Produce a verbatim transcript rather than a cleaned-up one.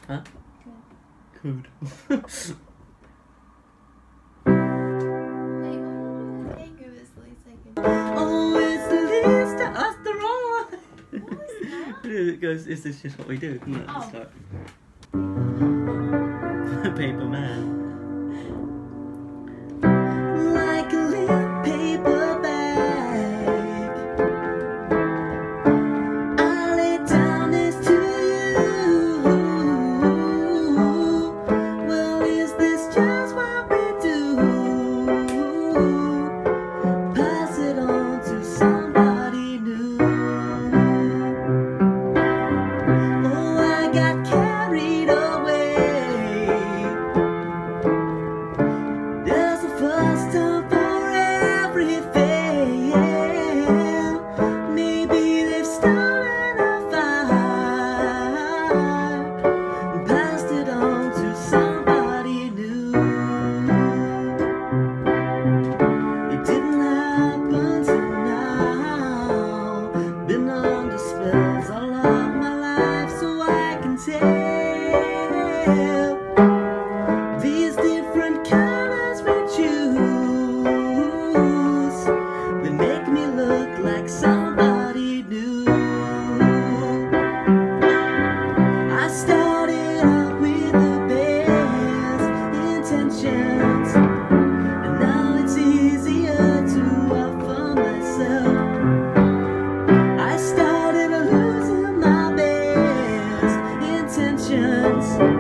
Huh? Good. Good. Wait, why are you doing anger this least second? Oh, it's the least. That's the wrong one. No, it's not. It goes. Is this just what we do? Isn't it? At the Oh. start. Paper man. Like a little paper bag, I lay down this to you. Well, is this just what we do? Pass it on to somebody new. Oh, I got carried away. There's a first time for everything. Maybe they've started a fire and passed it on to somebody new. It didn't happen till now. Been under spells all of my life, so I can tell these different colors we choose, they make me look like somebody new. I started out with the best intentions, and now it's easier to offer myself. I started losing my best intentions.